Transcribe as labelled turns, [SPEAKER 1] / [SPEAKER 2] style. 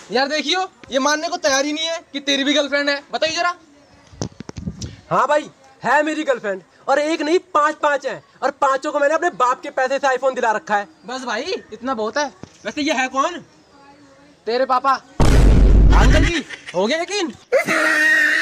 [SPEAKER 1] यार देखियो, ये मानने को तैयार ही नहीं है कि तेरी भी गर्लफ्रेंड है। बताइए जरा।
[SPEAKER 2] हाँ भाई, है मेरी गर्लफ्रेंड, और एक नहीं पांच हैं, और पांचों को मैंने अपने बाप के पैसे से आईफोन दिला रखा है।
[SPEAKER 1] बस भाई, इतना बहुत है।
[SPEAKER 2] वैसे ये है कौन?
[SPEAKER 1] तेरे पापा।
[SPEAKER 2] अंकल जी,
[SPEAKER 1] हो गया यकीन?